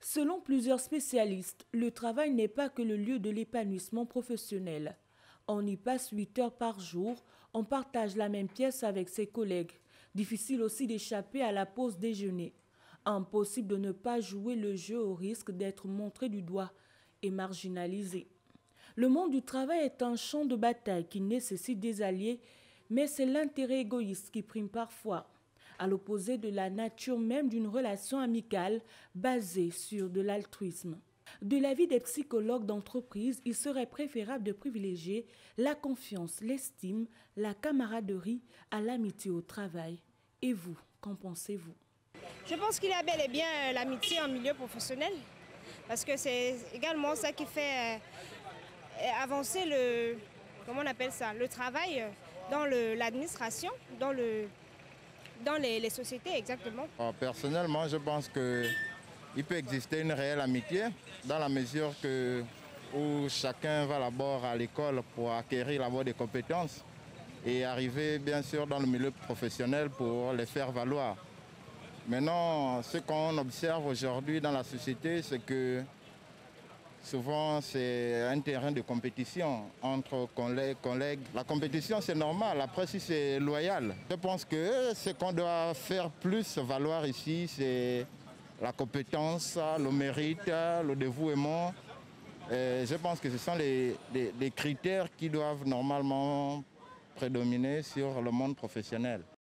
Selon plusieurs spécialistes, le travail n'est pas que le lieu de l'épanouissement professionnel. On y passe 8 heures par jour, on partage la même pièce avec ses collègues. Difficile aussi d'échapper à la pause déjeuner. Impossible de ne pas jouer le jeu au risque d'être montré du doigt et marginalisé. Le monde du travail est un champ de bataille qui nécessite des alliés, mais c'est l'intérêt égoïste qui prime parfois, à l'opposé de la nature même d'une relation amicale basée sur de l'altruisme. De l'avis des psychologues d'entreprise, il serait préférable de privilégier la confiance, l'estime, la camaraderie à l'amitié au travail. Et vous, qu'en pensez-vous? Je pense qu'il y a bel et bien l'amitié en milieu professionnel, parce que c'est également ça qui fait avancer le travail dans l'administration, dans les sociétés exactement. Personnellement, je pense qu'il peut exister une réelle amitié dans la mesure où chacun va d'abord à l'école pour acquérir d'abord des compétences et arriver bien sûr dans le milieu professionnel pour les faire valoir. Maintenant, ce qu'on observe aujourd'hui dans la société, c'est que souvent c'est un terrain de compétition entre collègues. La compétition c'est normal, après si c'est loyal. Je pense que ce qu'on doit faire plus valoir ici, c'est la compétence, le mérite, le dévouement. Je pense que ce sont les critères qui doivent normalement prédominer sur le monde professionnel.